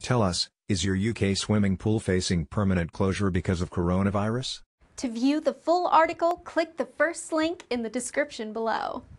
Tell us, is your UK swimming pool facing permanent closure because of coronavirus? To view the full article, click the first link in the description below.